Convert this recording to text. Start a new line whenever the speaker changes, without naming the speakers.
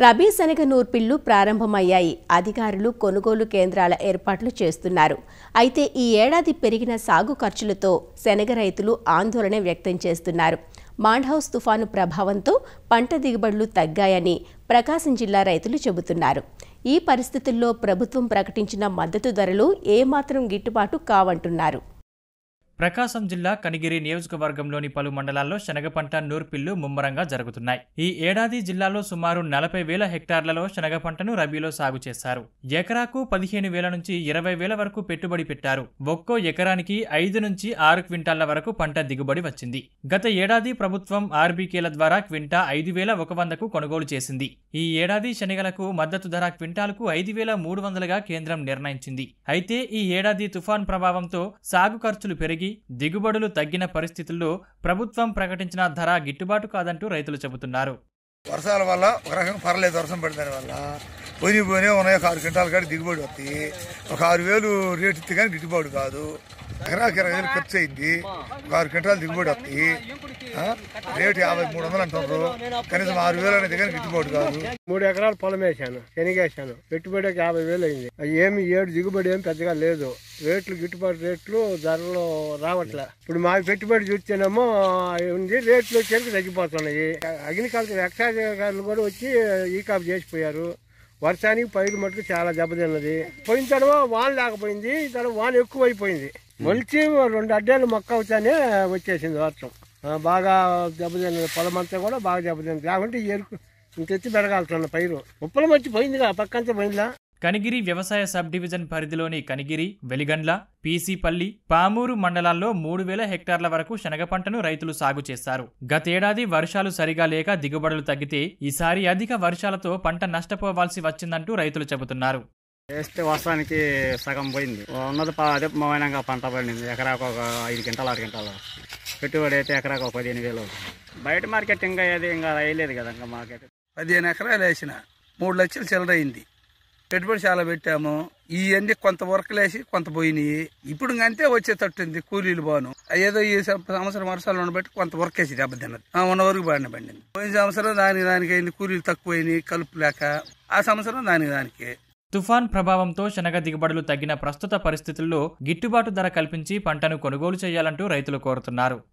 రబీ శనగ నూర్పిళ్లు ప్రారంభమయ్యాయి. అధికారులు కొనుగోలు కేంద్రాల ఏర్పాట్లు చేస్తున్నారు. అయితే ఈ ఏడాది పెరిగిన సాగు ఖర్చులతో శనగ రైతులు ఆందోళన వ్యక్తం చేస్తున్నారు. మాండ్హౌస్ తుఫాను ప్రభావంతో పంట దిగుబడులు తగ్గాయని ప్రకాశం జిల్లా రైతులు చెబుతున్నారు. ఈ పరిస్థితుల్లో ప్రభుత్వం ప్రకటించిన మద్దతు ధరలు ఏమాత్రం గిట్టుబాటు కావంటున్నారు.
ప్రకాశం జిల్లా కనిగిరి నియోజకవర్గంలోని పలు మండలాల్లో శనగ పంట నూర్పిళ్లు ముమ్మరంగా జరుగుతున్నాయి. ఈ ఏడాది జిల్లాలో సుమారు 40,000 హెక్టార్లలో శనగ పంటను రబీలో సాగు చేశారు. ఎకరాకు 15,000 నుంచి 20,000 వరకు పెట్టుబడి పెట్టారు. ఒక్కో ఎకరానికి 5 నుంచి 6 క్వింటాళ్ల వరకు పంట దిగుబడి వచ్చింది. గత ఏడాది ప్రభుత్వం ఆర్బీకేల ద్వారా క్వింటా 5,100కు కొనుగోలు చేసింది. ఈ ఏడాది శనగలకు మద్దతు ధర క్వింటాలకు 5,300గా కేంద్రం నిర్ణయించింది. అయితే ఈ ఏడాది తుఫాన్ ప్రభావంతో సాగు ఖర్చులు పెరిగి దిగుబడులు తగ్గిన పరిస్థితుల్లో ప్రభుత్వం ప్రకటించిన ధర గిట్టుబాటు కాదంటూ రైతులు చెబుతున్నారు.
వర్షాల వల్ల ఒక రకంగా పర్లేదు, వర్షం పడిన వల్ల పోయినా ఉన్నాయి. 6 క్వింటాల కాడి దిగుబడి వస్తాయి. ఒక 6,000 రేటు ఇస్తే కానీ గిట్టుబాటు కాదు. ఎకరాకి 20,000 ఖర్చు అయింది. ఒక 6 క్వింటాలు దిగుబడి వస్తాయి. రేటు 50-300 అంటున్నారు. కనీసం 6,000 అనేది కానీ గిట్టుబాటు కాదు.
3 ఎకరాలు పొలం వేసాను, శనగేసాను. పెట్టుబడికి 50,000 అయింది. ఏమి ఏడు దిగుబడి ఏమి పెద్దగా లేదు. రేట్లు గిట్టుబాటు రేట్లు ధరలు రావట్లే. ఇప్పుడు మా పెట్టుబడి చూస్తేనేమో ఉంది, రేట్లు వచ్చేసి తగ్గిపోతున్నాయి. అగ్రికల్చర్ ఎక్సైజ్ కూడా వచ్చి ఈ కాపు చేసిపోయారు. వర్షానికి పైరు మటుకు చాలా దెబ్బతిన్నది. పోయిన తర్వాత వాన లేకపోయింది, తర్వాత వాన ఎక్కువైపోయింది. మొలిచి 2 అడ్డేళ్ళు మొక్క అవుతానే వచ్చేసింది వర్షం. బాగా దెబ్బతిన్నది. పొలం అంతా కూడా బాగా దెబ్బతిన్నది. లేకుంటే ఎరుకు ఇంకెత్తి పెరగాల్సిన పైరు ఉప్పలం వచ్చి పోయిందిగా, పక్కంతా పోయిందా.
కనిగిరి వ్యవసాయ సబ్ డివిజన్ పరిధిలోని కనిగిరి, వెలిగండ్ల, పీసీపల్లి, పామూరు మండలాల్లో 3,000 హెక్టార్ల వరకు శనగ పంటను రైతులు సాగు చేశారు. గతేడాది వర్షాలు సరిగా లేక దిగుబడులు తగ్గితే ఈసారి అధిక వర్షాలతో పంట నష్టపోవాల్సి వచ్చిందంటూ రైతులు చెబుతున్నారు.
వేస్తే వర్షానికి సగం పోయింది. ఉన్నది అధికమైనాక పంట పడింది. ఎకరాకు ఒక 5 క్వింటాలు 6 క్వింటాలు. పెట్టుబడి అయితే ఎకరాకు 15,000. బయట మార్కెట్ ఇంకా వేయలేదు కదా. ఇంకా మార్కెట్
15 ఎకరాలు వేసిన 3 లక్షలు చిల్లర అయింది. పెట్టుబడి చాలా పెట్టాము. ఈ అన్ని కొంత వర్కలు వేసి కొంత పోయినాయి. ఇప్పుడు అంతే వచ్చేటట్టుంది. కూలీలు బాను ఏదో ఈ సంవత్సరం వర్షాలు ఉండబట్టి కొంత వర్క్ వేసి దెబ్బతిన్నది. ఉన్న వరకు పండింది. పోయిన సంవత్సరం దానికి అయింది. కూలీలు తక్కువైనాయి, కలుపు లేక. ఆ సంవత్సరం దానికి
తుఫాన్ ప్రభావంతో శనగ దిగుబడులు తగ్గిన ప్రస్తుత పరిస్థితుల్లో గిట్టుబాటు ధర కల్పించి పంటను కొనుగోలు చేయాలంటూ రైతులు కోరుతున్నారు.